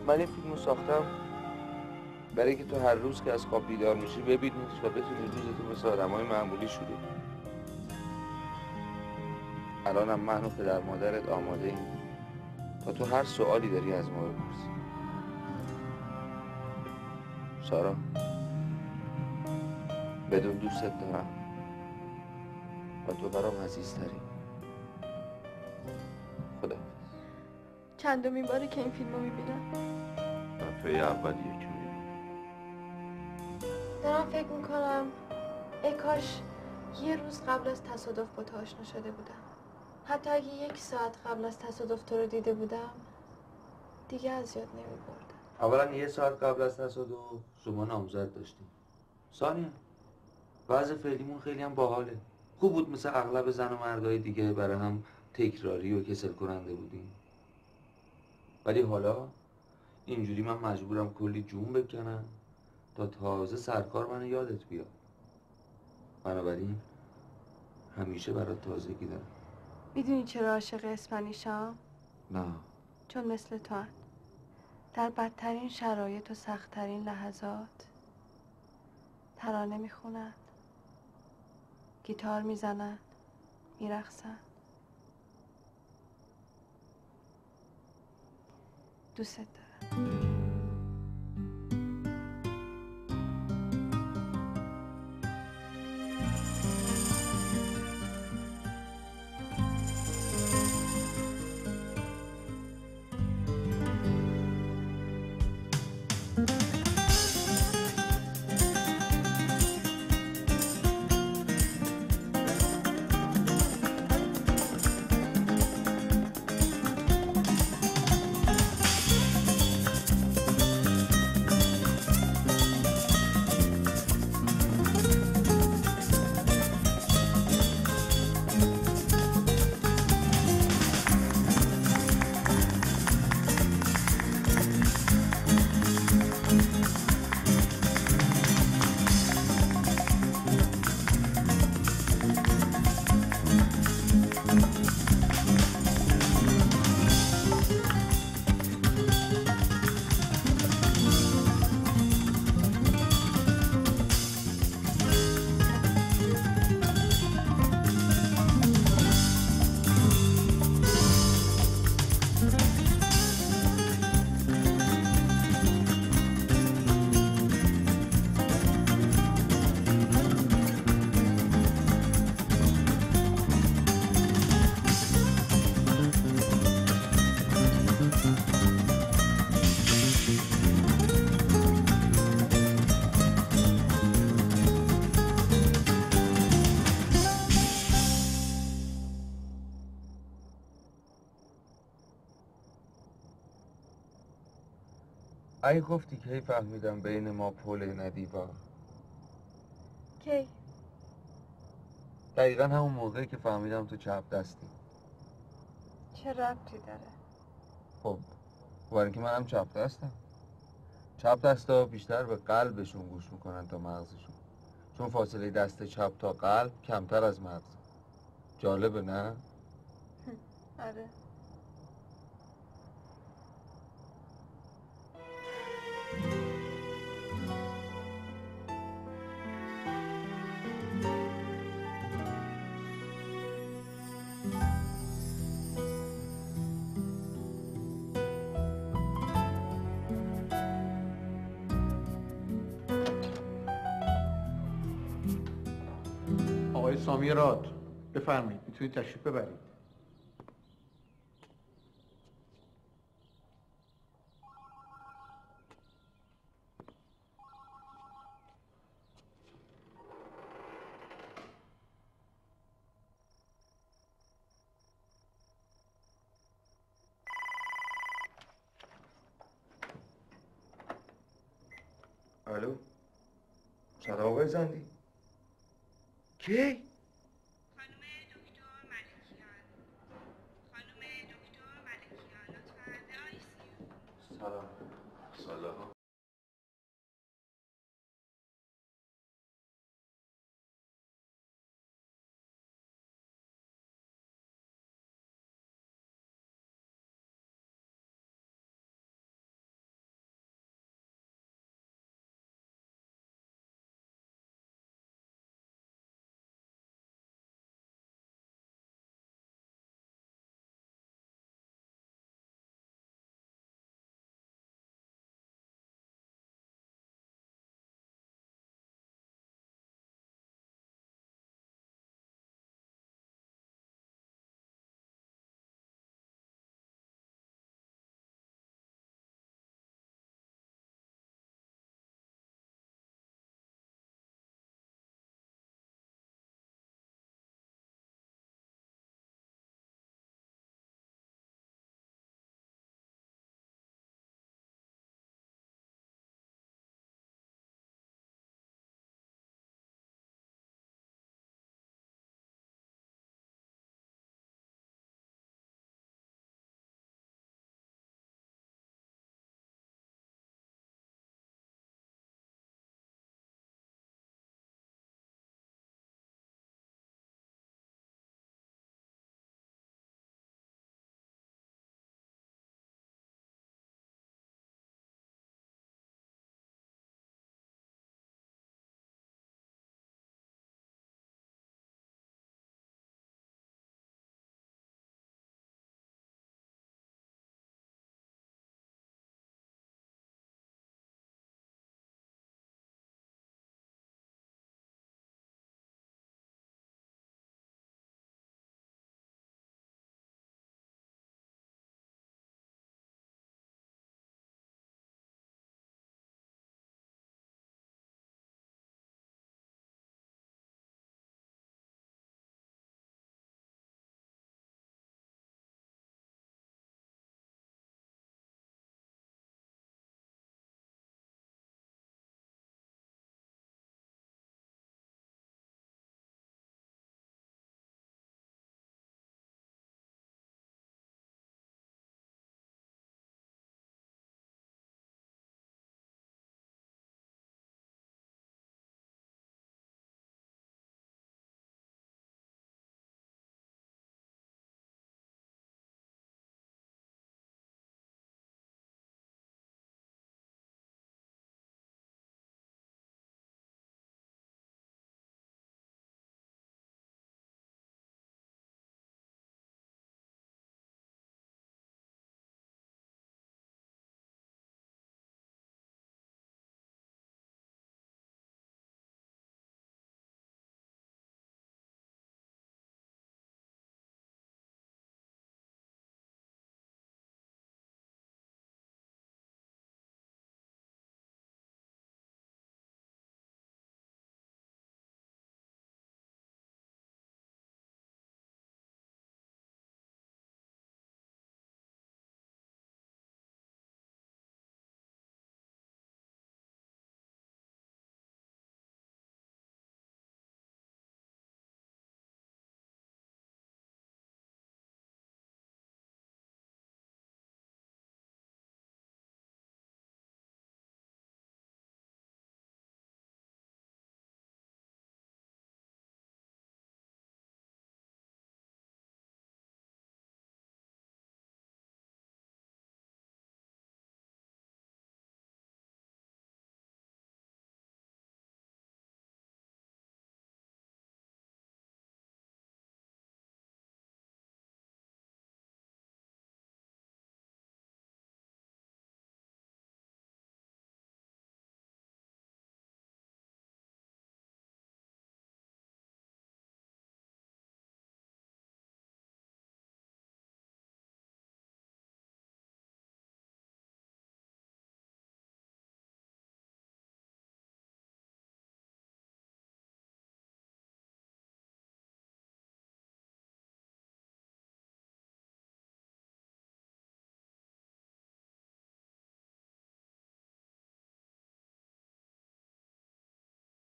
من این فیلمو ساختم برای که تو هر روز که از خواب بیدار میشی ببینیش و بتونی روزتو مثل آدمای معمولی شروع کنی. الانم من و پدر مادرت آماده ایم تا تو هر سوالی داری از ما بپرسی. سارا، بدون دوستت دارم و تو برام عزیزتری. خدا. چندمین باره که این فیلمو میبینم؟ دفعه اولیه که میبینم. دارم فکر میکنم ای کاش یه روز قبل از تصادف با تو آشنا شده بودم. حتی اگه 1 ساعت قبل از تصادف تو رو دیده بودم دیگه از یاد نمیبردم. اولا 1 ساعت قبل از تصادف شما نامزد داشتیم. ثانیا وضع فعلیمون خیلی هم باحاله. خوب بود مثل اغلب زن و مردای دیگه برای هم تکراری و کسل کننده بودیم. ولی حالا اینجوری من مجبورم کلی جون بکنم تا تازه سرکار منو یادت بیاد. بنابراین همیشه برات تازگی دارم. میدونی چرا عاشق اسپانیشام؟ نه. چون مثل تو هست. در بدترین شرایط و سختترین لحظات ترانه میخونن، گیتار میزنن، میرقصن. دوست دارم. ای گفتی کی فهمیدم بین ما پل ندیوار. کی؟ دقیقا همون موقعی که فهمیدم تو چپ دستی. چه ربطی داره؟ خب برای اینکه منم چپ دستم. چپ دستا بیشتر به قلبشون گوش میکنن تا مغزشون، چون فاصله دست چپ تا قلب کمتر از مغز. جالبه نه؟ آره. آقای سامی راد بفرمایید، میتونید تشریف ببرید. الو سلام آقای زندی. کی؟ خانم دکتر ملکیان. خانم دکتر ملکیان لطفاً به ICU. سلام. سلام.